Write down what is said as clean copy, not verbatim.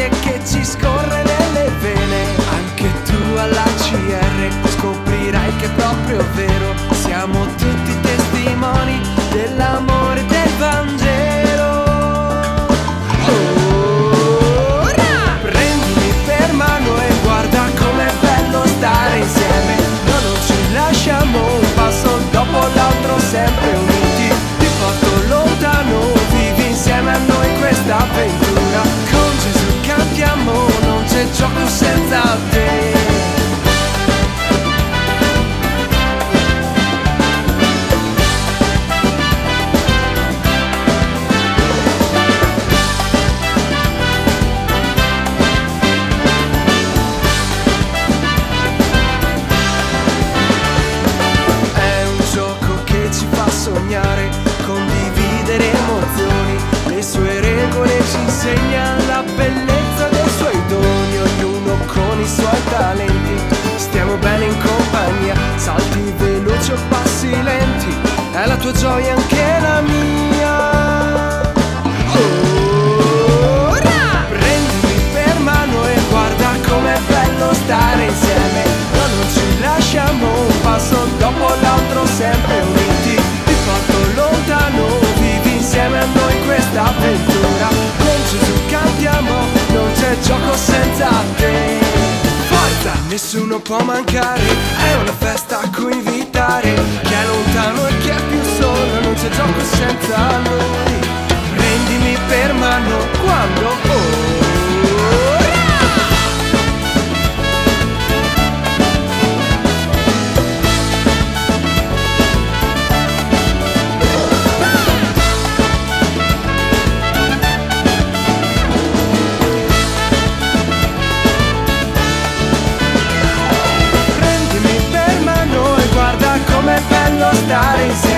voglia che ci scorre nelle vene. Anche tu alla CR scoprirai che è proprio vero. Siamo tutti testimoni dell'amore del Vangelo. Ora prendimi per mano e guarda com'è bello stare insieme. No, non ci lasciamo un passo dopo l'altro, sempre uniti. Ti porto lontano, vivi insieme a noi questa avventura. Con Gesù cambiamo, non c'è gioco senza te. Sognare, condividere emozioni, le sue regole ci insegnano la bellezza dei suoi doni, ognuno con i suoi talenti. Stiamo bene in compagnia, salti veloci o passi lenti, è la tua gioia anche la mia. Ora prendimi per mano e guarda com'è bello stare insieme. No, non ci lasciamo un passo dopo l'altro, sempre uniti. Lontano, vivi insieme a noi questa avventura. Con Gesù cantiamo, non c'è gioco senza te. Forza, nessuno può mancare, è una festa a cui invitare. Chi è lontano e chi è più solo, non c'è gioco senza noi. Prendimi per mano quando stare insieme.